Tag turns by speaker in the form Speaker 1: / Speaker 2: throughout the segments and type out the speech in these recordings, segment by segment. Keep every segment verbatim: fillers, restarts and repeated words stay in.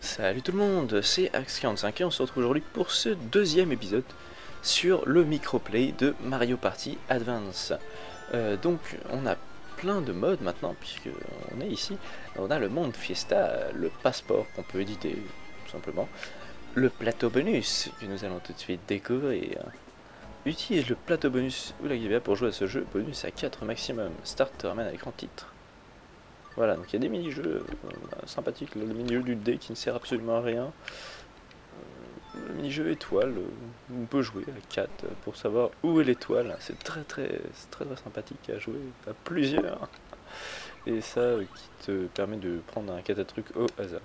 Speaker 1: Salut tout le monde, c'est Axe quarante-cinq et on se retrouve aujourd'hui pour ce deuxième épisode sur le microplay de Mario Party Advance. Euh, donc on a plein de modes maintenant puisque on est ici. On a le monde Fiesta, le passeport qu'on peut éditer tout simplement, le plateau bonus que nous allons tout de suite découvrir. Utilise le plateau bonus ou la guibia pour jouer à ce jeu, bonus à quatre maximum, start te ramène à l'écran titre. Voilà, donc il y a des mini-jeux euh, sympathiques, le mini-jeu du dé qui ne sert absolument à rien. Euh, le mini-jeu étoile, euh, on peut jouer à quatre pour savoir où est l'étoile. C'est très très, très très sympathique à jouer à plusieurs. Et ça euh, qui te permet de prendre un catatruc au hasard.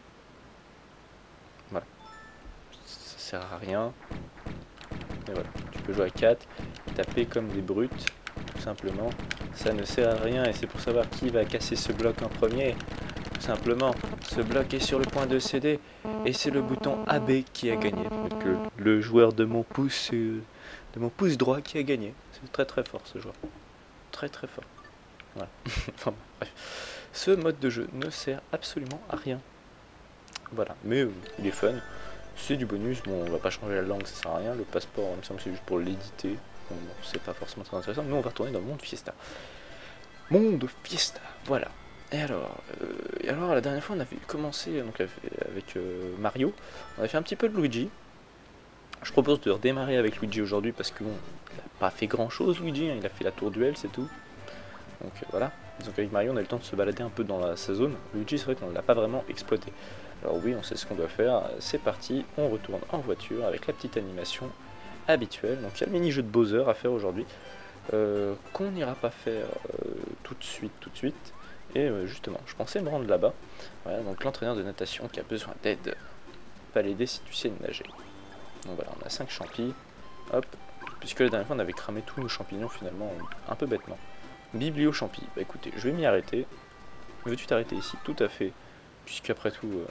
Speaker 1: Voilà. Ça sert à rien. Mais voilà, tu peux jouer à quatre, taper comme des brutes, tout simplement. Ça ne sert à rien et c'est pour savoir qui va casser ce bloc en premier. Tout simplement, ce bloc est sur le point de céder et c'est le bouton A B qui a gagné. Donc le, le joueur de mon pouce euh, de mon pouce droit qui a gagné. C'est très très fort ce joueur. Très très fort. Voilà. Enfin, bref. Ce mode de jeu ne sert absolument à rien. Voilà, mais euh, il est fun. C'est du bonus, bon on va pas changer la langue, ça sert à rien. Le passeport, il me semble que c'est juste pour l'éditer. Bon, c'est pas forcément très intéressant. Nous on va retourner dans le monde Fiesta. Monde Fiesta, voilà. Et alors, euh, et alors la dernière fois on avait commencé donc, avec euh, Mario. On a fait un petit peu de Luigi. Je propose de redémarrer avec Luigi aujourd'hui parce que bon, il n'a pas fait grand chose Luigi, hein, il a fait la tour duel, c'est tout. Donc euh, voilà. Donc avec Mario on a eu le temps de se balader un peu dans la, sa zone. Luigi c'est vrai qu'on ne l'a pas vraiment exploité. Alors oui, on sait ce qu'on doit faire. C'est parti, on retourne en voiture avec la petite animation habituelle. Donc il y a le mini-jeu de Bowser à faire aujourd'hui, euh, qu'on n'ira pas faire euh, tout de suite, tout de suite. Et euh, justement, je pensais me rendre là-bas. Voilà, donc l'entraîneur de natation qui a besoin d'aide va l'aider si tu sais nager. Donc voilà, on a cinq champis. Hop, puisque la dernière fois on avait cramé tous nos champignons finalement, un peu bêtement. Biblio champi. Bah écoutez, je vais m'y arrêter. Veux-tu t'arrêter ici? Tout à fait. Puisqu'après tout, euh,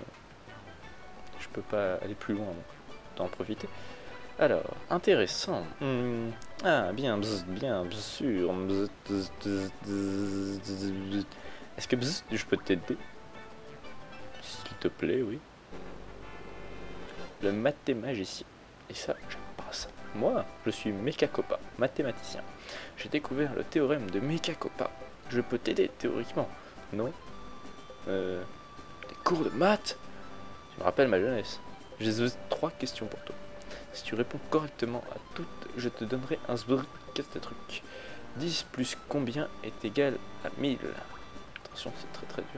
Speaker 1: je peux pas aller plus loin, donc t'en profiter. Alors, intéressant. Mmh. Ah, bien, bzz, bien, bien sûr. Bzz, bzz, bzz, bzz, bzz. Est-ce que bzz, je peux t'aider? S'il te plaît, oui. Le mathémagicien. Et ça, j'aime pas ça. Moi, je suis Mekacopa, mathématicien. J'ai découvert le théorème de Mekacopa. Je peux t'aider théoriquement. Non euh, Des cours de maths? Tu me rappelles ma jeunesse. J'ai trois questions pour toi. Si tu réponds correctement à toutes, je te donnerai un truc. dix plus combien est égal à mille? Attention, c'est très très dur.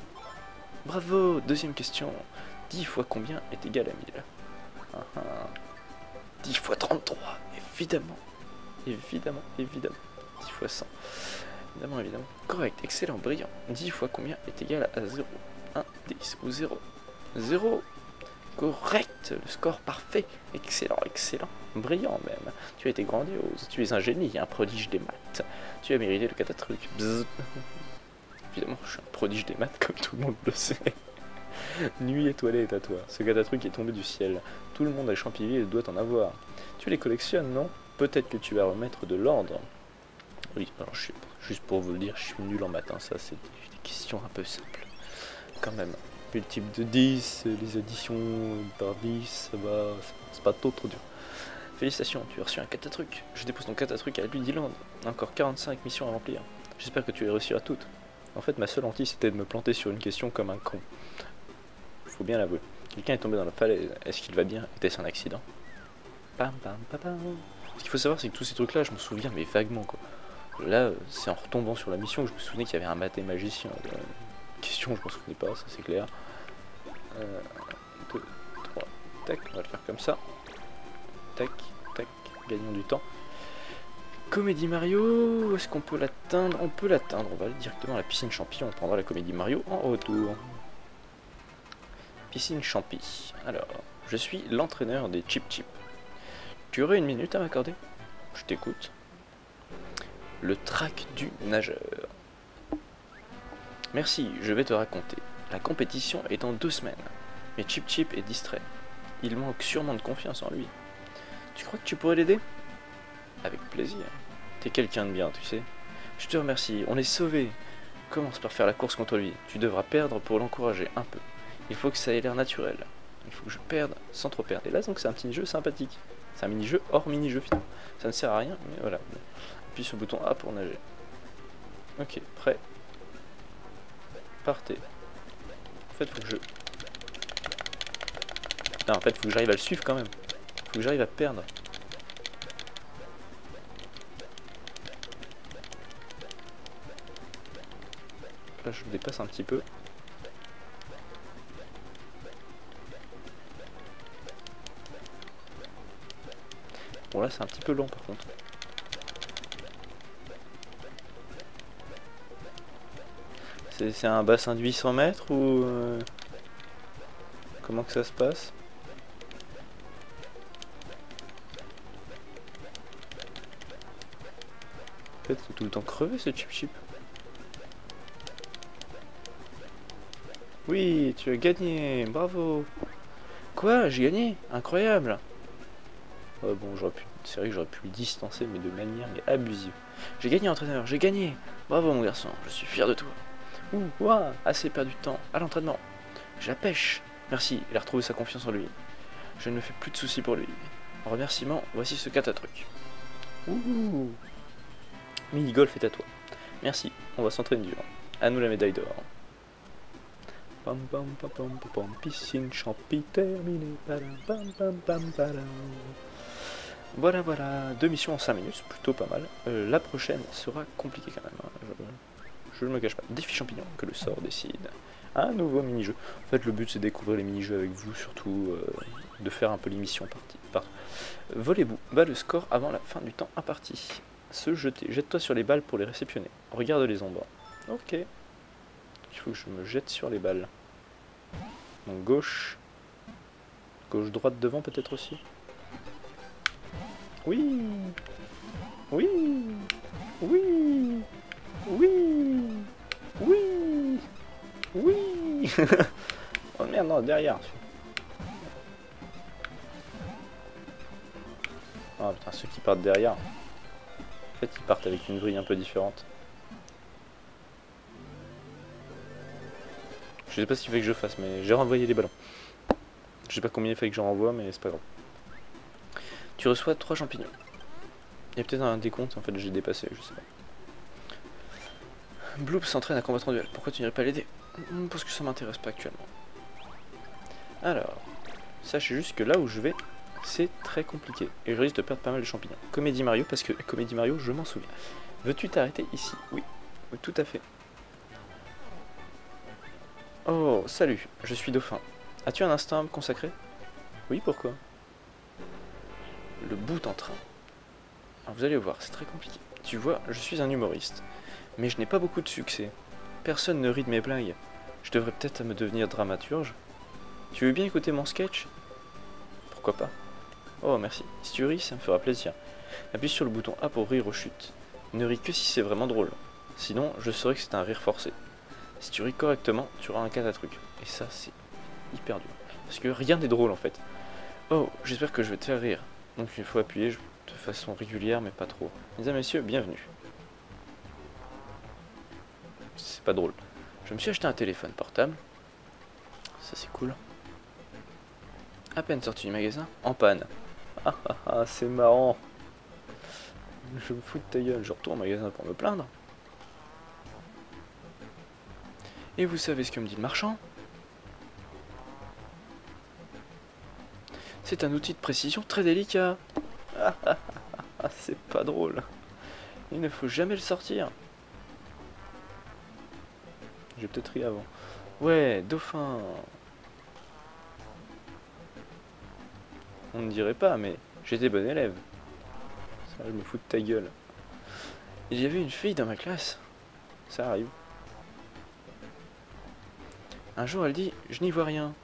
Speaker 1: Bravo! Deuxième question. dix fois combien est égal à mille? uh -huh. dix fois trente-trois, évidemment. Évidemment, évidemment. dix fois cent. Évidemment, évidemment. Correct, excellent, brillant. dix fois combien est égal à zéro? un, dix ou zéro? zéro. Correct, le score parfait, excellent, excellent, brillant même. Tu as été grandiose, tu es un génie, un prodige des maths. Tu as mérité le catatruc. Bzz. Évidemment, je suis un prodige des maths comme tout le monde le sait. Nuit étoilée est à toi, ce catatruc est tombé du ciel. Tout le monde à Champiville doit en avoir. Tu les collectionnes, non? Peut-être que tu vas remettre de l'ordre. Oui, alors je suis, juste pour vous le dire, je suis nul en maths, hein, ça c'est des, des questions un peu simples. Quand même. Multiple de dix, les additions par dix, ça va, c'est pas trop trop dur. Félicitations, tu as reçu un catatruc. Je dépose ton catatruc à Ludiland. Encore quarante-cinq missions à remplir. J'espère que tu les réussiras toutes. En fait, ma seule hantise c'était de me planter sur une question comme un con. Faut bien l'avouer. Quelqu'un est tombé dans la falaise. Est-ce qu'il va bien? Était-ce un accident? Pam pam pam pam. Ce qu'il faut savoir, c'est que tous ces trucs-là, je me souviens, mais vaguement quoi. Là, c'est en retombant sur la mission que je me souvenais qu'il y avait un mathémagicien. Question, je m'en souvenais pas, ça c'est clair. Euh, deux, trois, tac, on va le faire comme ça. Tac, tac, gagnons du temps. Comédie Mario, où est-ce qu'on peut l'atteindre? On peut l'atteindre, on va aller directement à la piscine champi, on prendra la comédie Mario en retour. Piscine champi, alors, je suis l'entraîneur des Chip Chip. Tu aurais une minute à m'accorder? Je t'écoute. Le track du nageur. Merci, je vais te raconter. La compétition est dans deux semaines. Mais Chip Chip est distrait. Il manque sûrement de confiance en lui. Tu crois que tu pourrais l'aider? Avec plaisir. T'es quelqu'un de bien, tu sais. Je te remercie, on est sauvés. Commence par faire la course contre lui. Tu devras perdre pour l'encourager un peu. Il faut que ça ait l'air naturel. Il faut que je perde sans trop perdre. Et là, donc, c'est un petit jeu sympathique. C'est un mini-jeu hors mini-jeu finalement. Ça ne sert à rien, mais voilà. Appuie sur le bouton A pour nager. Ok, prêt. Partez. En fait, faut que je... Non, en fait, faut que j'arrive à le suivre quand même. Faut que j'arrive à perdre. Là, je dépasse un petit peu. Bon, là, c'est un petit peu lent par contre. C'est un bassin de huit cents mètres ou... Euh... Comment que ça se passe? En fait, c'est tout le temps crevé ce chip chip. Oui, tu as gagné, bravo. Quoi, j'ai gagné? Incroyable. Oh, bon, j'aurais pu... C'est vrai que j'aurais pu lui distancer, mais de manière mais abusive. J'ai gagné, entraîneur, j'ai gagné. Bravo, mon garçon, je suis fier de toi. Ouh, ouah, assez perdu de temps. À l'entraînement. J'ai la pêche. Merci, il a retrouvé sa confiance en lui. Je ne me fais plus de soucis pour lui. En remerciement, voici ce catatruc. Ouh. Mini-golf est à toi. Merci, on va s'entraîner dur. À nous la médaille d'or. Pam pam pam pam pam, piscine champi terminée. Pam pam pam pam. Voilà, voilà, deux missions en cinq minutes, c'est plutôt pas mal. Euh, la prochaine sera compliquée quand même. Hein. Je ne me cache pas. Défi champignon, que le sort décide. Un nouveau mini-jeu. En fait, le but c'est de découvrir les mini-jeux avec vous, surtout euh, de faire un peu l'émission partie. Pardon. Volez-vous, bat le score avant la fin du temps imparti. Se jeter, jette-toi sur les balles pour les réceptionner. Regarde les ombres. Ok. Il faut que je me jette sur les balles. Donc gauche. Gauche, droite, devant peut-être aussi. Oui. Oui. Oui. Oui. Oui. Oui. Oh merde, non, derrière. Ah putain, ceux qui partent derrière. En fait, ils partent avec une grille un peu différente. Je sais pas ce qu'il fait que je fasse, mais j'ai renvoyé les ballons. Je sais pas combien il fait que j'en renvoie, mais c'est pas grave. Tu reçois trois champignons. Il y a peut-être un décompte, en fait, j'ai dépassé, je sais pas. Bloop s'entraîne à combattre en duel. Pourquoi tu n'irais pas l'aider? Parce que ça m'intéresse pas actuellement. Alors, sachez juste que là où je vais, c'est très compliqué. Et je risque de perdre pas mal de champignons. Comédie Mario, parce que Comédie Mario, je m'en souviens. Veux-tu t'arrêter ici? Oui, oui, tout à fait. Oh, salut, je suis Dauphin. As-tu un instant à me consacrer? Oui, pourquoi? Le bout en train. Alors vous allez voir, c'est très compliqué. Tu vois, je suis un humoriste. Mais je n'ai pas beaucoup de succès. Personne ne rit de mes blagues. Je devrais peut-être me devenir dramaturge. Tu veux bien écouter mon sketch? Pourquoi pas? Oh, merci. Si tu ris, ça me fera plaisir. Appuie sur le bouton A pour rire aux chutes. Ne ris que si c'est vraiment drôle. Sinon, je saurai que c'est un rire forcé. Si tu ris correctement, tu auras un catatruc. Et ça, c'est hyper dur. Parce que rien n'est drôle en fait. Oh, j'espère que je vais te faire rire. Donc il faut appuyer de façon régulière, mais pas trop. Mesdames et messieurs, bienvenue. C'est pas drôle. Je me suis acheté un téléphone portable. Ça c'est cool. À peine sorti du magasin, en panne. Ah ah ah, c'est marrant. Je me fous de ta gueule, je retourne au magasin pour me plaindre. Et vous savez ce que me dit le marchand? C'est un outil de précision très délicat. Ah ah ah ah, c'est pas drôle. Il ne faut jamais le sortir. J'ai peut-être ri avant. Ouais, Dauphin. On ne dirait pas, mais j'étais bon élève. Ça, je me fous de ta gueule. Il y avait une fille dans ma classe. Ça arrive. Un jour, elle dit, je n'y vois rien.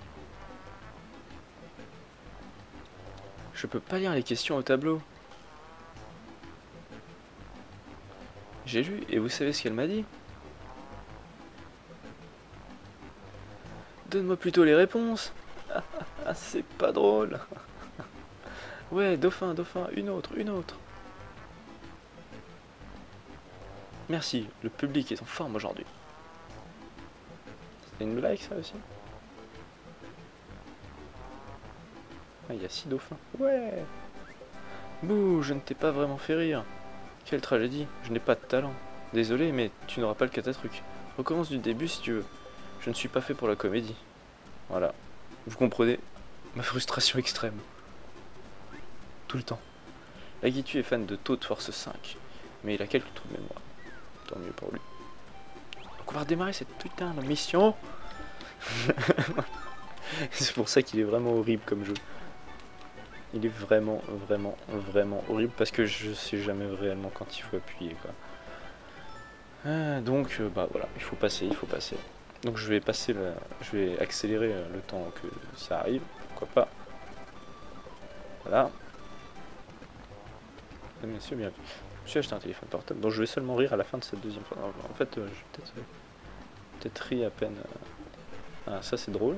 Speaker 1: Je peux pas lire les questions au tableau. J'ai lu, et vous savez ce qu'elle m'a dit? Donne-moi plutôt les réponses. Ah, ah, ah, c'est pas drôle. Ouais, Dauphin, Dauphin, une autre, une autre. Merci, le public est en forme aujourd'hui. C'est une blague ça aussi? Ah, il y a six dauphins. Ouais. Bouh, je ne t'ai pas vraiment fait rire. Quelle tragédie, je n'ai pas de talent. Désolé, mais tu n'auras pas le catatruc. Recommence du début si tu veux. Je ne suis pas fait pour la comédie. Voilà. Vous comprenez ma frustration extrême. Tout le temps. Lagitu est fan de taux de force cinq, mais il a quelques trous de mémoire. Tant mieux pour lui. Donc on va redémarrer cette putain de mission. C'est pour ça qu'il est vraiment horrible comme jeu. Il est vraiment, vraiment, vraiment horrible parce que je sais jamais réellement quand il faut appuyer, quoi. Ah, donc, euh, bah voilà, il faut passer, il faut passer. Donc je vais passer, le, je vais accélérer le temps que ça arrive, pourquoi pas. Voilà. Messieurs, bienvenue. Je me suis acheté un téléphone portable, donc je vais seulement rire à la fin de cette deuxième fois. En fait, euh, je vais peut-être euh, peut-être rire à peine. Ah, ça c'est drôle.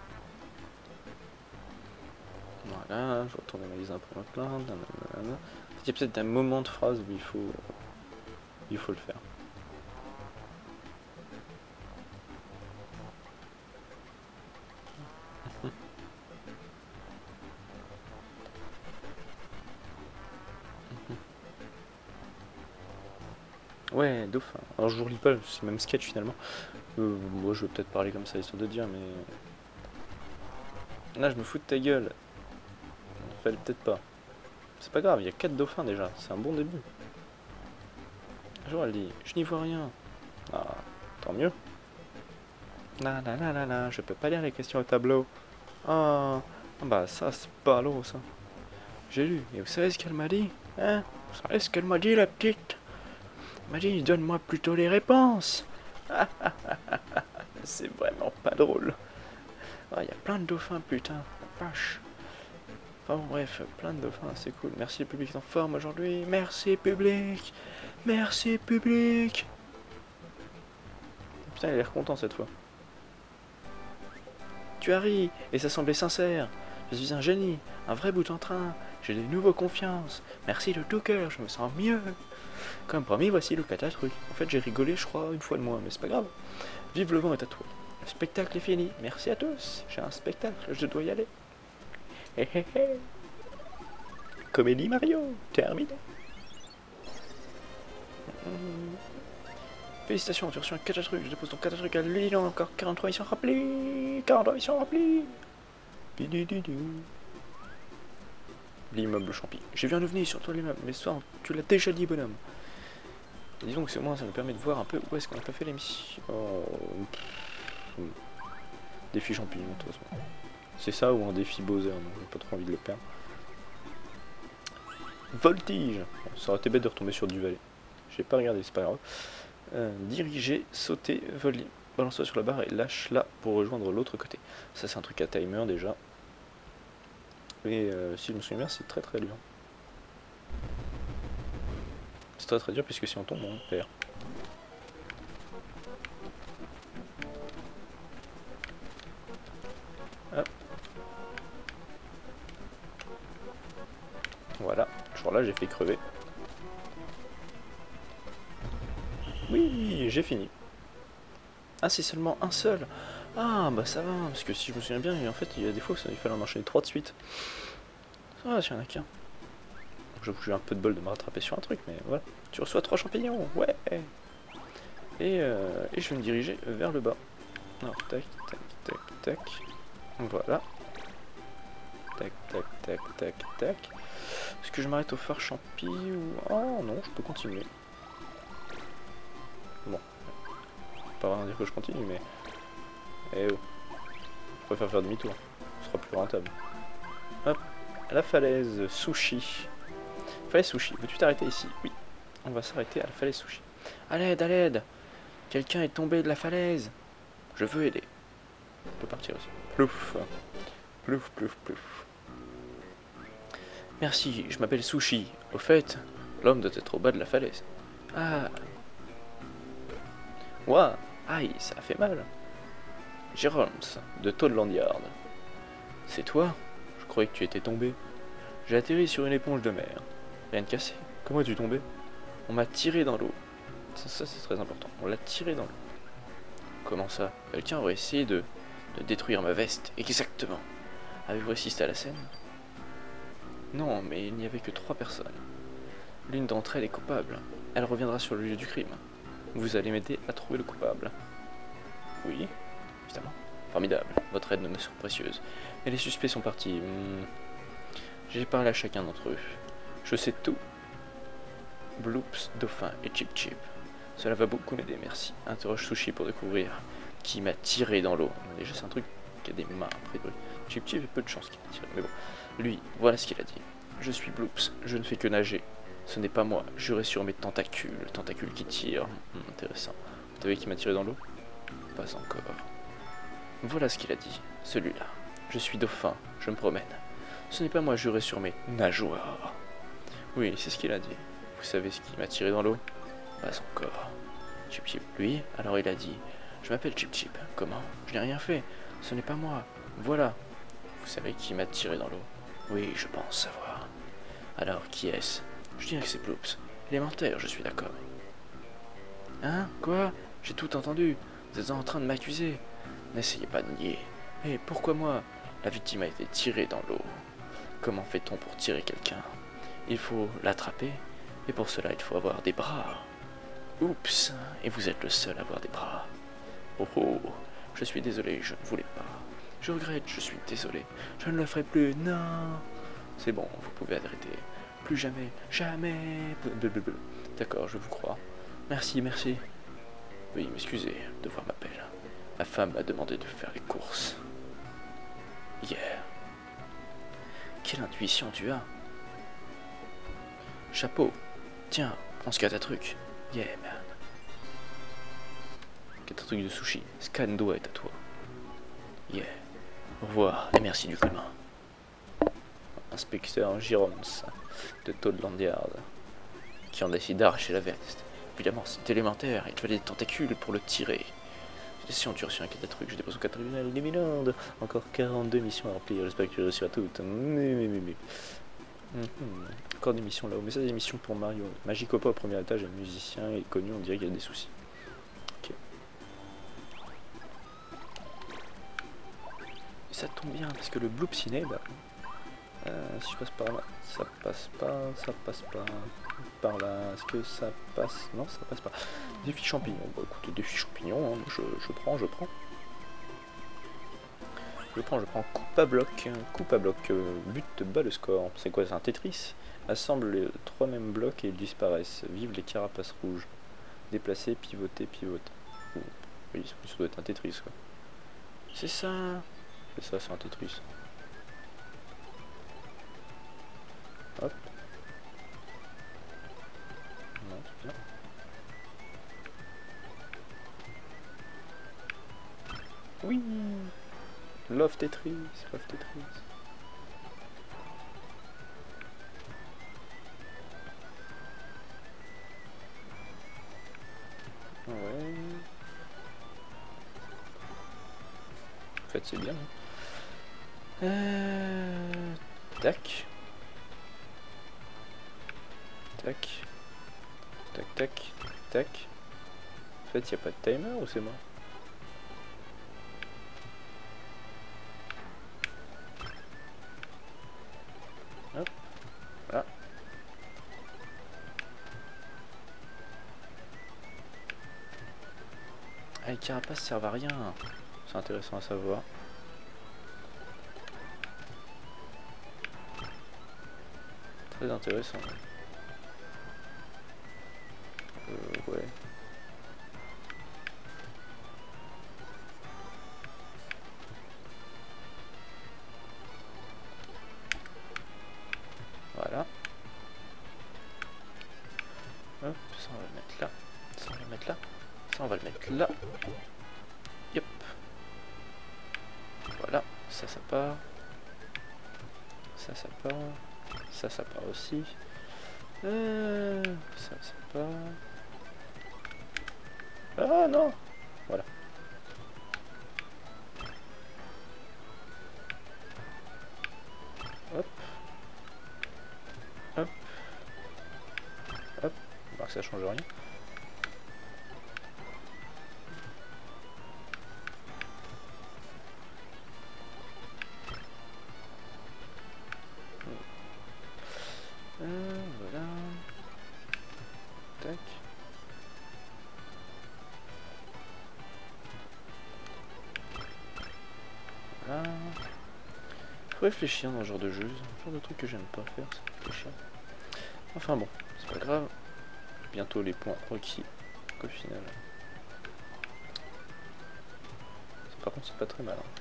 Speaker 1: Voilà, je retourne analyser un peu ma plainte. Il y a peut-être un moment de phrase où il faut, il faut le faire. Ouais, dauphin. Alors je vous relis pas, c'est même sketch finalement. Euh, moi je vais peut-être parler comme ça histoire de dire, mais là je me fous de ta gueule. Il fallait peut-être pas. C'est pas grave, il y a quatre dauphins déjà, c'est un bon début. Genre elle dit, je n'y vois rien. Ah, tant mieux. La la la la la, je peux pas lire les questions au tableau. Ah, bah ça c'est pas l'eau ça. J'ai lu, et vous savez ce qu'elle m'a dit? Hein? Vous savez ce qu'elle m'a dit la petite? Elle m'a dit, donne-moi plutôt les réponses. C'est vraiment pas drôle. Il y a plein de dauphins, putain, vache. Enfin bon, bref, plein de dauphins, c'est cool. Merci le public est en forme aujourd'hui. Merci public. Merci public. Putain, il a l'air content cette fois. Tu as ri, et ça semblait sincère. Je suis un génie, un vrai bout en train. J'ai de nouveau confiance. Merci de tout cœur, je me sens mieux. Comme promis, voici le catatruc. En fait, j'ai rigolé, je crois, une fois de moins, mais c'est pas grave. Vive le vent est à toi. Le spectacle est fini. Merci à tous. J'ai un spectacle, je dois y aller. Hé hé hé. Comédie Mario, terminé. Mmh. Félicitations, tu as reçu un catatruc. Je dépose ton catatruc à l'île. Encore quarante-trois missions remplies. quarante-trois missions remplies. L'immeuble champi. J'ai vu un ovni sur toi l'immeuble, mais ça, tu l'as déjà dit, bonhomme. Et disons que c'est moi, ça me permet de voir un peu où est-ce qu'on a pas fait l'émission. Oh. Défi champignon, de toute façon. C'est ça ou un défi Bowser, donc j'ai pas trop envie de le perdre. Voltige. Bon, ça aurait été bête de retomber sur du valet. J'ai pas regardé, c'est pas grave. Euh, diriger, sauter, voler. Balance-toi sur la barre et lâche-la pour rejoindre l'autre côté. Ça c'est un truc à timer déjà. Et euh, si je me souviens bien, c'est très très dur. C'est très très dur puisque si on tombe, on perd. Hop. Voilà, genre là j'ai fait crever. Oui, j'ai fini. Ah, c'est seulement un seul. Ah, bah ça va, parce que si je me souviens bien, en fait, il y a des fois, il fallait en enchaîner trois de suite. Ah, s'il y en a qu'un. J'avoue que j'ai un peu de bol de me rattraper sur un truc, mais voilà. Tu reçois trois champignons, ouais. Et, euh, et je vais me diriger vers le bas. Alors, tac, tac, tac, tac. Voilà. Tac, tac, tac, tac, tac. Est-ce que je m'arrête au phare champi ou... Oh non, je peux continuer. Bon. Pas vraiment dire que je continue, mais... Eh oh. Je préfère faire demi-tour. Ce sera plus rentable. Hop. La falaise sushi. Falaise sushi. Veux-tu t'arrêter ici? Oui. On va s'arrêter à la falaise sushi. À l'aide, à l'aide. Quelqu'un est tombé de la falaise. Je veux aider. On peut partir aussi. Plouf. Plouf, plouf, plouf. Merci, je m'appelle Sushi. Au fait, l'homme doit être au bas de la falaise. Ah. Ouah. Aïe, ça a fait mal. Jérôme, de Toadland Yard. C'est toi? Je croyais que tu étais tombé. J'ai atterri sur une éponge de mer. Rien de cassé. Comment es-tu tombé? On m'a tiré dans l'eau. Ça, ça c'est très important. On l'a tiré dans l'eau. Comment ça? Quelqu'un aurait essayé de, de détruire ma veste. Exactement. Avez-vous assisté à la scène? Non, mais il n'y avait que trois personnes. L'une d'entre elles est coupable. Elle reviendra sur le lieu du crime. Vous allez m'aider à trouver le coupable. Oui, évidemment. Formidable, votre aide me semble précieuse. Mais les suspects sont partis. Hmm. J'ai parlé à chacun d'entre eux. Je sais tout. Bloops, Dauphin et Chip Chip. Cela va beaucoup m'aider, merci. Interroge Sushi pour découvrir qui m'a tiré dans l'eau. Déjà, c'est un truc qui a des mains, a priori. Chip Chip, il y a peu de chance qu'il m'a tiré. Mais bon, lui, voilà ce qu'il a dit. Je suis Bloops, je ne fais que nager. Ce n'est pas moi, juré sur mes tentacules. Tentacules qui tirent. Hum, intéressant. Vous savez qui m'a tiré dans l'eau? Pas encore. Voilà ce qu'il a dit, celui-là. Je suis Dauphin, je me promène. Ce n'est pas moi, juré sur mes nageoires. Oui, c'est ce qu'il a dit. Vous savez ce qui m'a tiré dans l'eau? Pas encore. Chip Chip, lui, alors il a dit. Je m'appelle Chip Chip. Comment? Je n'ai rien fait. Ce n'est pas moi. Voilà. Vous savez qui m'a tiré dans l'eau? Oui, je pense savoir. Alors, qui est-ce? Je dirais que c'est Bloops. Élémentaire, je suis d'accord. Hein? Quoi? J'ai tout entendu. Vous êtes en train de m'accuser. N'essayez pas de nier. Et pourquoi moi? La victime a été tirée dans l'eau. Comment fait-on pour tirer quelqu'un? Il faut l'attraper. Et pour cela, il faut avoir des bras. Oups, et vous êtes le seul à avoir des bras. Oh oh, je suis désolé, je ne voulais pas. Je regrette, je suis désolé. Je ne le ferai plus, non. C'est bon, vous pouvez arrêter. Plus jamais, jamais. D'accord, je vous crois. Merci, merci. Oui, m'excusez, le devoir m'appelle. Ma femme m'a demandé de faire les courses. Yeah. Quelle intuition tu as. Chapeau. Tiens, prends ce qu'il y a ta truc. Yeah, man. Quel truc de sushi. Scando est à toi. Yeah. Au revoir et merci du commun. Inspecteur Girons de Toadland Yard qui en décide d'arracher la veste. Évidemment, c'est élémentaire. Il te fallait des tentacules pour le tirer. Si on tue reçu un quête de truc, je dépose au tribunal des Milandes. Encore quarante-deux missions à remplir. J'espère que tu réussiras toutes. Mais, mais, mais, mais. Mm -hmm. Encore des missions là-haut, mais ça des missions pour Mario. Magicopa au premier étage, un musicien est connu, on dirait qu'il y a des soucis. Ok. Et ça tombe bien parce que le Bloop Ciné, bah, euh, si je passe par là, ça passe pas, ça passe pas. Par là, est-ce que ça passe? Non, ça passe pas. Défi champignon. Bon, écoutez, défi champignon, hein. je, je prends, je prends. Je prends, je prends coupe à bloc, coupe à bloc, euh, but bas le score. C'est quoi, c'est un Tetris? Assemble les trois mêmes blocs et ils disparaissent. Vive les carapaces rouges. Déplacer, pivoter, pivoter. Ouh. Oui, ça doit être un Tetris quoi. C'est ça. C'est ça, c'est un Tetris. Hop. Non, c'est bien. Oui. Love Tetris, Love Tetris. Ouais. En fait, c'est bien. Euh... Tac. Tac. Tac, tac, tac. En fait, il n'y a pas de timer ou c'est moi? Hop. Voilà. Ah, les carapaces servent à rien. C'est intéressant à savoir. Très intéressant. Euh, ouais. Voilà. Hop, ça on va le mettre là. Ça on va le mettre là. Ça on va le mettre là. Yep. Voilà. Ça, ça part. Ça, ça part. Ça, ça part aussi. Euh, ça, ça part. Ah non! Voilà. Hop. Hop. Hop. On voit que ça change rien. Faut réfléchir dans ce genre de jeu, c'est un genre de truc que j'aime pas faire, c'est réfléchir. Enfin bon, c'est pas grave. Bientôt les points requis au final. Par contre c'est pas très mal. Hein.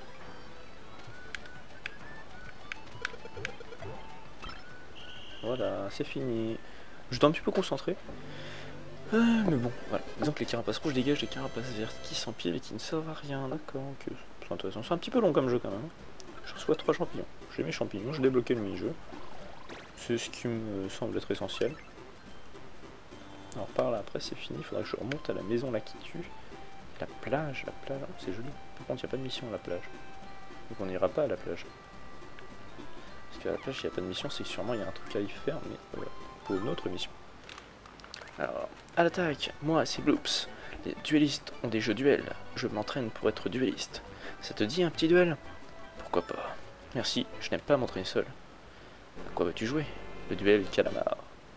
Speaker 1: Voilà, c'est fini. Je dois un petit peu concentrer. Euh, mais bon, voilà. Disons que les carapaces rouges dégagent des carapaces vertes qui s'empilent et qui ne servent à rien. D'accord, ok. C'est intéressant. C'est un petit peu long comme jeu quand même. Je reçois trois champignons. J'ai mes champignons, j'ai débloqué le mini-jeu. C'est ce qui me semble être essentiel. Alors par là, après c'est fini. Il faudra que je remonte à la maison là qui tue. La plage, la plage, oh, c'est joli. Par contre, il n'y a pas de mission à la plage. Donc on n'ira pas à la plage. Parce qu'à la plage, il n'y a pas de mission, c'est que sûrement il y a un truc à y faire, mais euh, pour une autre mission. Alors, à l'attaque, moi c'est Bloops. Les duellistes ont des jeux duels. Je m'entraîne pour être duelliste. Ça te dit un petit duel? Pourquoi pas? Merci, je n'aime pas m'entraîner seul. À quoi vas-tu jouer? Le duel calamar.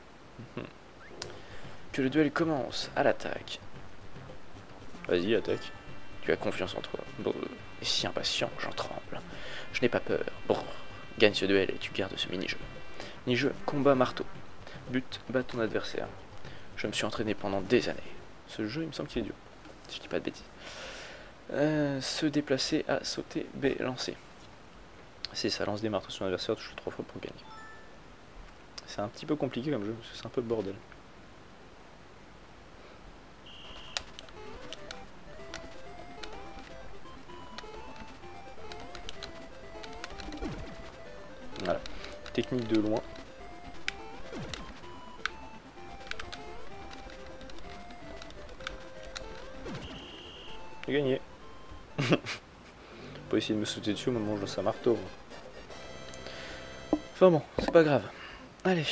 Speaker 1: Que le duel commence, à l'attaque. Vas-y, attaque. Tu as confiance en toi. Brrr. Et si impatient, j'en tremble. Je n'ai pas peur. Brrr. Gagne ce duel et tu gardes ce mini-jeu. Mini-jeu, combat marteau. But, bat ton adversaire. Je me suis entraîné pendant des années. Ce jeu, il me semble qu'il est dur. Si je dis pas de bêtises. Euh, se déplacer à sauter, B, lancer. C'est ça, lance des marteaux sur l'adversaire, touche trois fois pour gagner. C'est un petit peu compliqué comme jeu, parce que c'est un peu le bordel. Voilà, technique de loin. J'ai gagné. Pas essayer de me sauter dessus au moment où je lance un marteau. Enfin bon, c'est pas grave. Allez.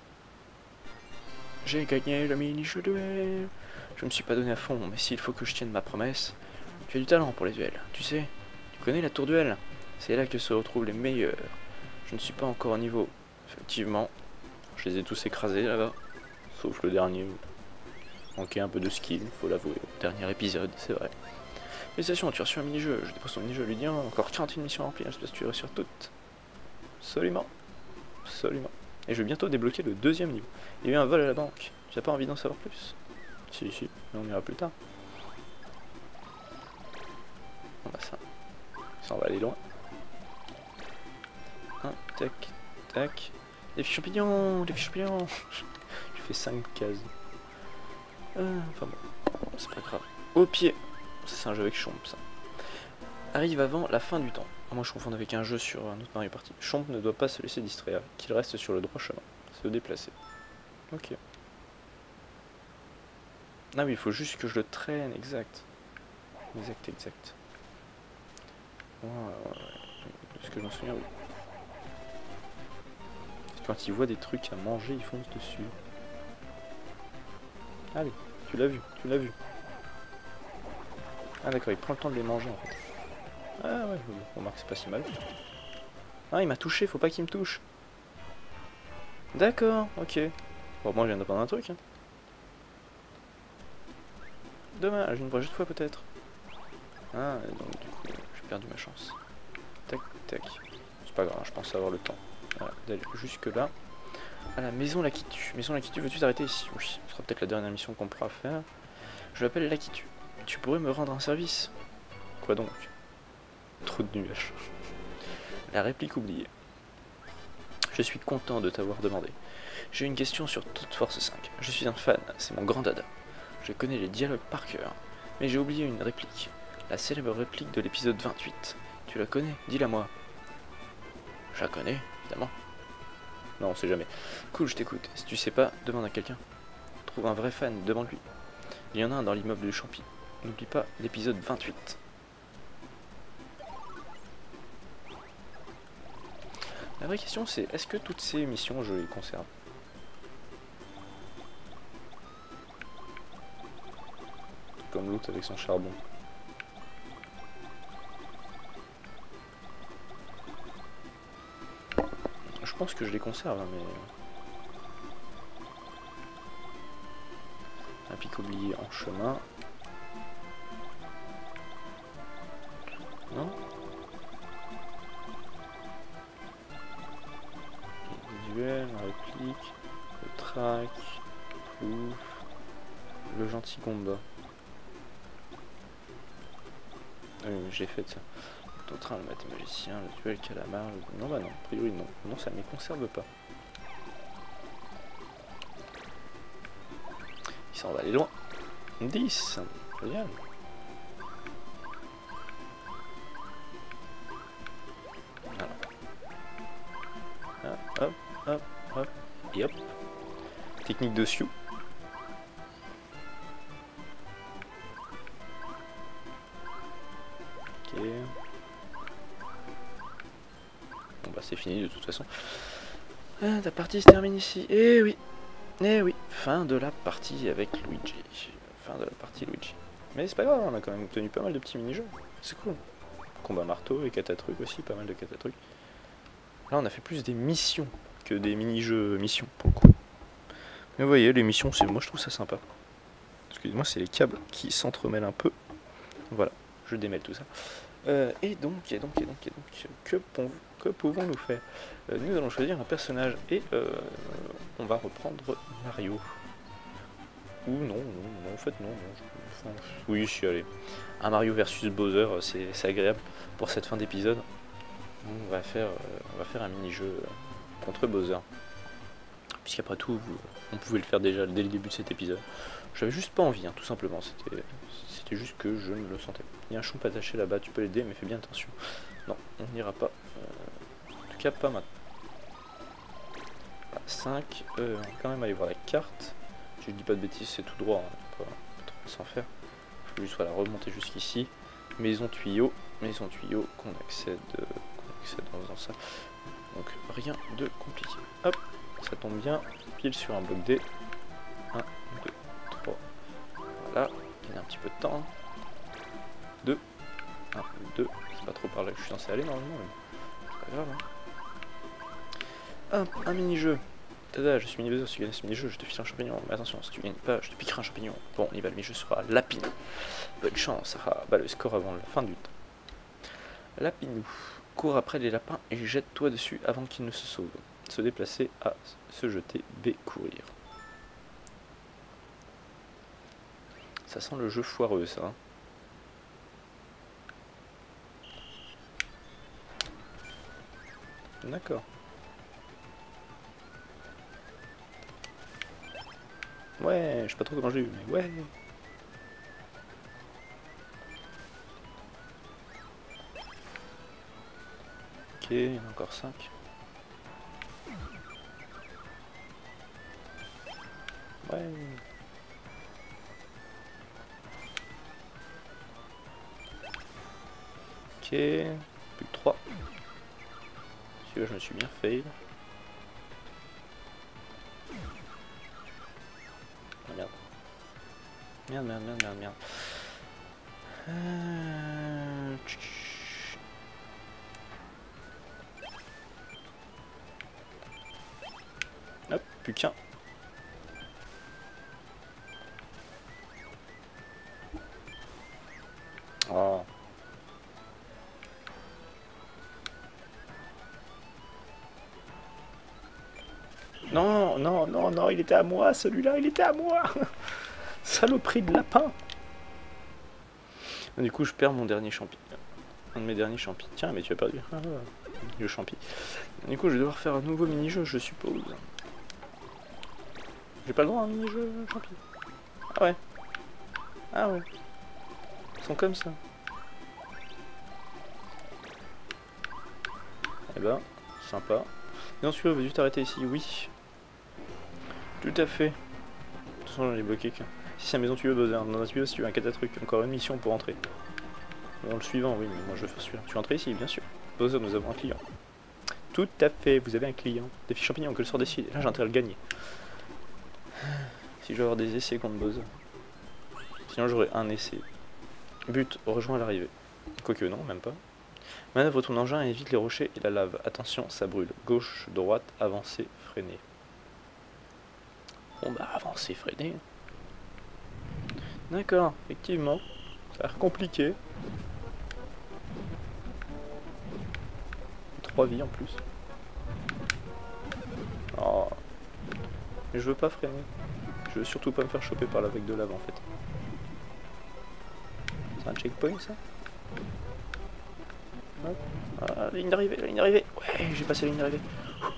Speaker 1: J'ai gagné le mini-jeu duel. Je me suis pas donné à fond, mais s'il faut que je tienne ma promesse. Tu as du talent pour les duels, tu sais. Tu connais la tour duel? C'est là que se retrouvent les meilleurs. Je ne suis pas encore au niveau. Effectivement, je les ai tous écrasés là-bas. Sauf le dernier. Manquait un peu de skill, faut l'avouer. Dernier épisode, c'est vrai. Félicitations, tu as reçu un mini-jeu. Je dépose ton mini-jeu, lui dis encore quarante et une missions remplies. J'espère que tu réussir toutes. Absolument. Absolument. Et je vais bientôt débloquer le deuxième niveau. Il y a eu un vol à la banque. Tu n'as pas envie d'en savoir plus? Si, si, mais on ira plus tard. Bon bah ça. Ça, on va aller loin. Un, tac, tac. Les fiches champignons, les fiches champignons. J'ai fait cinq cases. Euh, enfin bon, c'est pas grave. Au pied. C'est un jeu avec Chomp, ça. Arrive avant la fin du temps. Moi je confonds avec un jeu sur un autre Mario Party. Chomp ne doit pas se laisser distraire, qu'il reste sur le droit chemin. Se déplacer. Ok. Ah oui, il faut juste que je le traîne, exact. Exact, exact. Ouais, ouais, ouais. Ce que je m'en souviens, oui. Quand ils voient des trucs à manger, ils foncent dessus. Allez, tu l'as vu, tu l'as vu. Ah d'accord, il prend le temps de les manger en fait. Ah ouais, on remarque c'est pas si mal. Ah il m'a touché, faut pas qu'il me touche. D'accord, ok. Bon moi je viens d'apprendre un truc. Hein. Dommage, une prochaine fois peut-être. Ah donc du coup j'ai perdu ma chance. Tac tac. C'est pas grave, je pense avoir le temps. Voilà, d'aller jusque là. À la maison Lakitu. Maison Lakitu, veux-tu t'arrêter ici? Oui, ce sera peut-être la dernière mission qu'on pourra faire. Je m'appelle Lakitu. Tu pourrais me rendre un service? Quoi donc? Trop de nuages. La réplique oubliée. Je suis content de t'avoir demandé. J'ai une question sur Toute Force cinq. Je suis un fan, c'est mon grand dada. Je connais les dialogues par cœur, mais j'ai oublié une réplique. La célèbre réplique de l'épisode vingt-huit. Tu la connais? Dis-la moi. Je la connais, évidemment. Non, on sait jamais. Cool, je t'écoute. Si tu sais pas, demande à quelqu'un. Trouve un vrai fan, demande-lui. Il y en a un dans l'immeuble du Champi. N'oublie pas l'épisode vingt-huit. La vraie question c'est, est-ce que toutes ces missions je les conserve? Comme l'autre avec son charbon. Je pense que je les conserve, hein, mais... Un pic oublié en chemin. Non? duel, la réplique, le track, ouf, le gentil combat. Oui, j'ai fait ça. Ton train, le mathématicien, le duel calamar, le... non bah non, a priori non, non ça ne me conserve pas. Il s'en va aller loin. dix, génial. Voilà. Ah, hop, hop, hop, et hop. Technique de Sioux. Ok. Bon bah c'est fini de toute façon. Ah, la partie se termine ici. Eh oui. Eh oui. Fin de la partie avec Luigi. Fin de la partie Luigi. Mais c'est pas grave, on a quand même obtenu pas mal de petits mini-jeux. C'est cool. Combat marteau et catatruc aussi, pas mal de catatruc. Là on a fait plus des missions que des mini-jeux missions pour le coup. Mais vous voyez, les missions, c'est moi je trouve ça sympa. Excusez-moi, c'est les câbles qui s'entremêlent un peu. Voilà, je démêle tout ça. Euh, et donc, et donc, et donc, et donc, que, pon que pouvons-nous faire? euh, Nous allons choisir un personnage et euh, on va reprendre Mario. Ou non, non, non, en fait non. non je, enfin, oui, je suis allé. Un Mario versus Bowser, c'est agréable pour cette fin d'épisode. On va faire, euh, on va faire un mini-jeu contre Bowser. Puisqu'après tout, vous, on pouvait le faire déjà dès le début de cet épisode. J'avais juste pas envie, hein, tout simplement. C'était juste que je ne le sentais pas. Il y a un chomp attaché là-bas, tu peux l'aider, mais fais bien attention. Non, on n'ira pas. Euh, en tout cas, pas maintenant. cinq, euh, on va quand même aller voir la carte. Si je dis pas de bêtises, c'est tout droit, hein, pas, pas trop s'en faire. Il faut juste voilà, remonter jusqu'ici. Maison tuyau, maison tuyau qu'on accède, euh, qu'on accède en faisant ça. Donc rien de compliqué. Hop, ça tombe bien, pile sur un bloc D. un, deux, trois. Voilà, il y a un petit peu de temps. deux, un, deux. C'est pas trop par là que je suis censé aller normalement, mais c'est pas grave. Hein. Hop, un mini-jeu. Tada, je suis mini-buzzer, si tu gagnes ce mini-jeu, je te file un champignon. Mais attention, si tu gagnes pas, je te piquerai un champignon. Bon, il va, le mini-jeu sera Lapinou. Bonne chance, Sarah. Bah, le score avant la fin du temps. Lapinou. Cours après les lapins et jette-toi dessus avant qu'ils ne se sauvent. Se déplacer, A. Se jeter, B. Courir. Ça sent le jeu foireux, ça. Hein. D'accord. Ouais, je sais pas trop comment j'ai eu, mais ouais. Ok, il y en a encore cinq. Ouais. Ok, plus que trois. Celui-là, je me suis bien fail. Oh, merde. Merde, merde, merde, merde, merde. Euh... Hop, plus qu'un. Oh. Non, non, non, non, il était à moi, celui-là, il était à moi. Saloperie de lapin. Du coup, je perds mon dernier champi. Un de mes derniers champis. Tiens, mais tu as perdu. Ah, le champi. Du coup, je vais devoir faire un nouveau mini-jeu, je suppose. J'ai pas le droit à un mini-jeu champi. Ah ouais. Ah ouais. Ils sont comme ça. Eh ben, sympa. Non, celui-là, veux-tu t'arrêter ici? Oui. Tout à fait. De toute façon, j'en ai bloqué qu'un. Si c'est la maison tuyau Bowser, dans un tuyau, si tu veux un catatruc, encore une mission pour entrer. Dans le suivant, oui, mais moi je veux faire celui-là. Tu veux entrer ici? Bien sûr. Bowser, nous avons un client. Tout à fait, vous avez un client. Défi champignon, que le sort décide. Là, j'ai intérêt à le gagner. Si je veux avoir des essais contre Bowser. Sinon, j'aurai un essai. But, rejoins l'arrivée. Quoique, non, même pas. Manœuvre ton engin et évite les rochers et la lave. Attention, ça brûle. Gauche, droite, avancer, freiner. Bon bah, avancer, freiner. D'accord, effectivement. Ça a l'air compliqué. Trois vies en plus. Mais je veux pas freiner. Je veux surtout pas me faire choper par la vague de lave en fait. C'est un checkpoint ça? Hop. Ah, ligne d'arrivée, la ligne d'arrivée. Ouais, j'ai passé la ligne d'arrivée.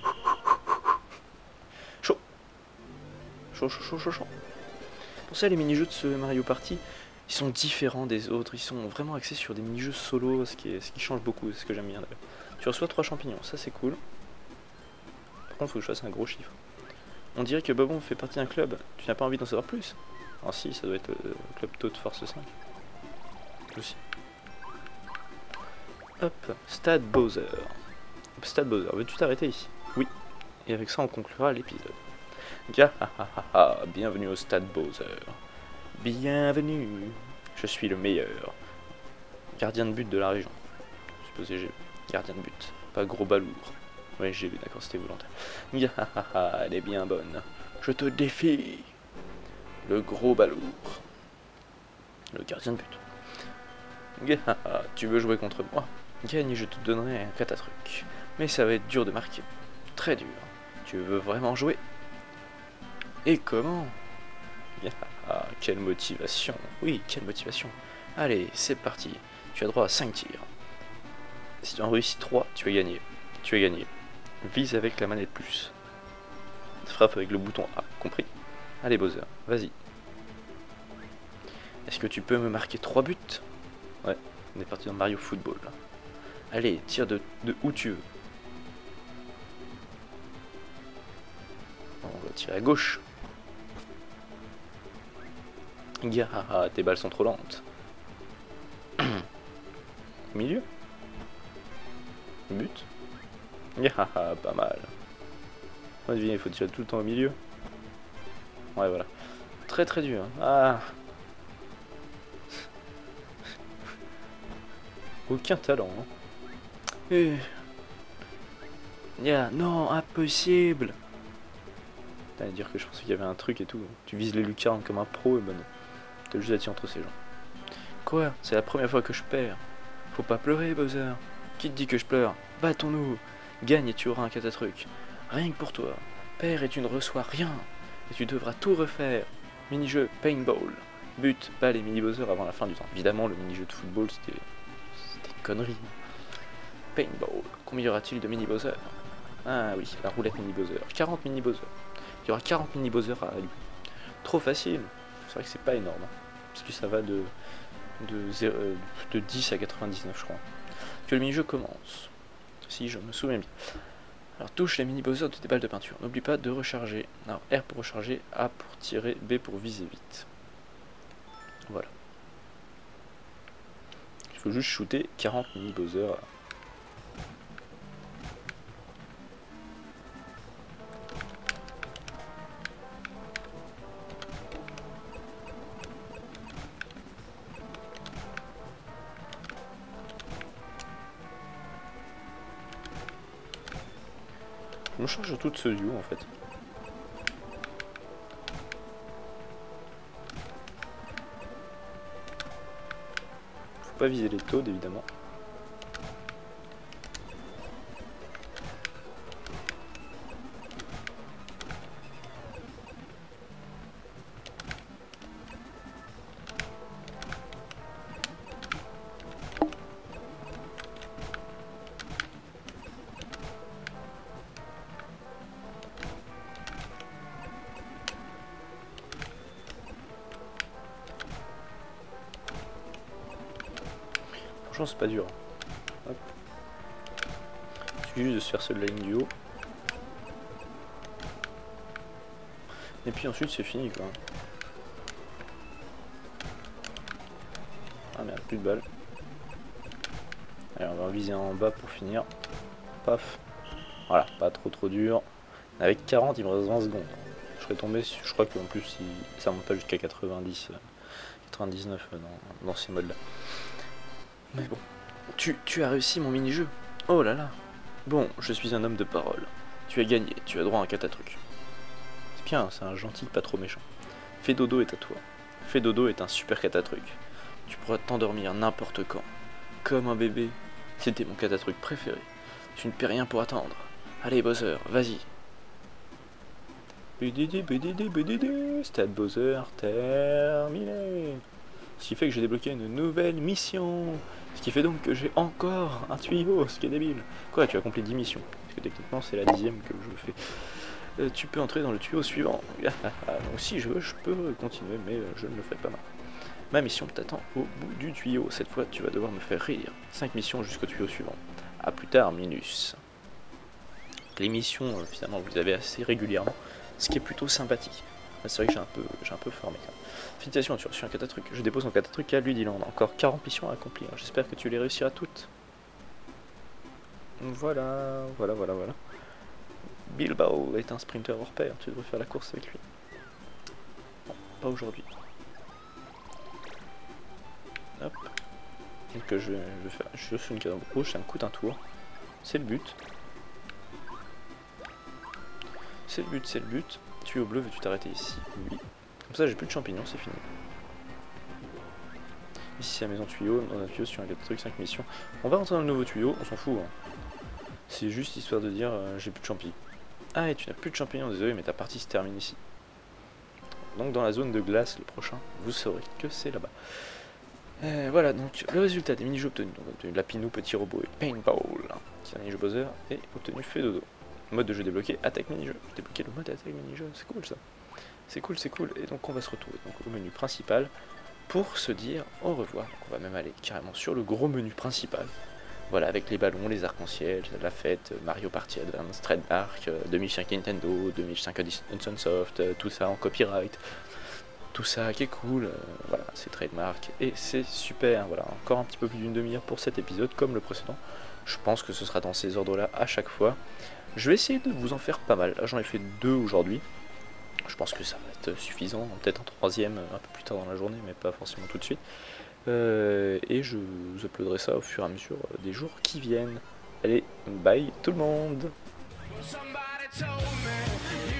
Speaker 1: Chaud. Chaud, chaud, chaud, chaud, chaud. Pour ça, les mini-jeux de ce Mario Party, ils sont différents des autres. Ils sont vraiment axés sur des mini-jeux solo, ce qui, est, ce qui change beaucoup, c'est ce que j'aime bien d'ailleurs. Tu reçois trois champignons, ça c'est cool. Par contre, il faut que je fasse un gros chiffre. On dirait que Bobon fait partie d'un club. Tu n'as pas envie d'en savoir plus? Ah si, ça doit être le club Toad Force cinq. Aussi. Hop, Stade Bowser. Stade Bowser, veux-tu t'arrêter ici? Oui. Et avec ça, on conclura l'épisode. Gahahaha, bienvenue au Stade Bowser. Bienvenue. Je suis le meilleur. Gardien de but de la région. Supposé j'ai gardien de but. Pas gros balourd. Oui, j'ai vu, d'accord, c'était volontaire. Gahahaha, elle est bien bonne. Je te défie. Le gros balourd. Le gardien de but. Gahaha, tu veux jouer contre moi? Gagne, je te donnerai un catatruc. Mais ça va être dur de marquer. Très dur. Tu veux vraiment jouer? Et comment? Ah, quelle motivation. Oui, quelle motivation. Allez, c'est parti. Tu as droit à cinq tirs. Si tu en réussis trois, tu as gagné. Tu as gagné. Vise avec la manette plus. Frappe avec le bouton A, compris? Allez Bowser, vas-y. Est-ce que tu peux me marquer trois buts? Ouais, on est parti dans Mario Football. Là. Allez, tire de, de où tu veux. On va tirer à gauche. Gahaha, tes balles sont trop lentes. Milieu. But. Gahaha, pas mal. On devine, il faut tirer tout le temps au milieu. Ouais, voilà. Très très dur. Ah. Aucun talent. Hein. Eh. Yeah, non, impossible. T'allais dire que je pensais qu'il y avait un truc et tout. Tu vises les lucarnes comme un pro et ben non. T'as juste à tirer entre ces gens. Quoi? C'est la première fois que je perds. Faut pas pleurer, Bowser. Qui te dit que je pleure? Battons-nous. Gagne et tu auras un catatruc. Rien que pour toi. Perds et tu ne reçois rien. Et tu devras tout refaire. Mini-jeu paintball. But, balle et mini Bowser avant la fin du temps. Évidemment, le mini-jeu de football, c'était c'était une connerie. Paintball. Combien y aura-t-il de mini Bowser? Ah oui, la roulette mini Bowser. quarante mini Bowser. Il y aura quarante mini Bowser à lui. Trop facile. C'est vrai que c'est pas énorme. Hein, parce que ça va de, de, zéro, de dix à quatre-vingt-dix-neuf, je crois. Que le mini-jeu commence. Si je me souviens bien. Alors touche les mini Bowser de tes balles de peinture. N'oublie pas de recharger. Alors R pour recharger, A pour tirer, B pour viser vite. Voilà. Il faut juste shooter quarante mini Bowser. Je me charge tout de ce duo en fait. Faut pas viser les Toads évidemment. C'est pas dur. Hop. Il suffit juste de se faire seul la ligne du haut. Et puis ensuite c'est fini quoi. Ah merde, plus de balles. Allez, on va viser en bas pour finir. Paf. Voilà, pas trop trop dur. Avec quarante, il me reste vingt secondes. Je serais tombé, je crois qu'en plus il, ça monte pas jusqu'à quatre-vingt-dix, quatre-vingt-dix-neuf dans, dans ces modes là. Mais bon, tu, tu as réussi mon mini-jeu. Oh là là. Bon, je suis un homme de parole. Tu as gagné, tu as droit à un catatruc. C'est bien, c'est un gentil, pas trop méchant. Fais dodo est à toi. Fais dodo est un super catatruc. Tu pourras t'endormir n'importe quand. Comme un bébé. C'était mon catatruc préféré. Tu ne paies rien pour attendre. Allez Bowser, vas-y. Bdd, bdd, bdd, Stade Bowser terminé. Ce qui fait que j'ai débloqué une nouvelle mission. Ce qui fait donc que j'ai encore un tuyau, ce qui est débile. Quoi, tu as accompli dix missions. Parce que techniquement c'est la dixième que je fais. Euh, tu peux entrer dans le tuyau suivant. Donc si je veux, je peux continuer, mais euh, je ne le ferai pas mal. Ma mission t'attend au bout du tuyau. Cette fois, tu vas devoir me faire rire. cinq missions jusqu'au tuyau suivant. A plus tard, Minus. Les missions, euh, finalement, vous les avez assez régulièrement, ce qui est plutôt sympathique. C'est vrai que j'ai un peu, j'ai un peu formé. Quand même. Félicitations, tu as reçu un catatruc. Je dépose mon catatruc à Ludiland. Encore quarante missions à accomplir. J'espère que tu les réussiras toutes. Voilà, voilà, voilà, voilà. Bilbao est un sprinter hors pair. Tu devrais faire la course avec lui. Bon, pas aujourd'hui. Hop. Donc je, je vais faire, je fais une cadence rouge, ça me coûte un tour. C'est le but. C'est le but, c'est le but. Tuyau bleu, veux-tu t'arrêter ici? Oui. Comme ça, j'ai plus de champignons, c'est fini. Ici, c'est la maison tuyau. Dans un tuyau, sur un truc, cinq missions. On va rentrer dans le nouveau tuyau, on s'en fout. Hein. C'est juste histoire de dire euh, j'ai plus de champignons. Ah, et tu n'as plus de champignons, désolé, mais ta partie se termine ici. Donc, dans la zone de glace, le prochain, vous saurez que c'est là-bas. Euh, voilà, donc le résultat des mini-jeux obtenus. Donc, obtenu Lapinou, petit robot et Paintball, qui est un mini-jeu Bowser, et obtenu fait dodo. Mode de jeu débloqué, attaque mini-jeu. J'ai débloqué le mode attaque mini-jeu, c'est cool ça. C'est cool, c'est cool. Et donc on va se retrouver donc, au menu principal pour se dire au revoir. Donc on va même aller carrément sur le gros menu principal. Voilà, avec les ballons, les arcs-en-ciel, la fête, Mario Party Advance, Trademark, deux mille cinq Nintendo, deux mille cinq Hudson Soft, tout ça en copyright. Tout ça qui est cool, euh, voilà, c'est Trademark et c'est super. Voilà, encore un petit peu plus d'une demi-heure pour cet épisode comme le précédent. Je pense que ce sera dans ces ordres-là à chaque fois. Je vais essayer de vous en faire pas mal. Là, j'en ai fait deux aujourd'hui. Je pense que ça va être suffisant. Peut-être un troisième un peu plus tard dans la journée, mais pas forcément tout de suite. Euh, et je vous uploaderai ça au fur et à mesure des jours qui viennent. Allez, bye tout le monde!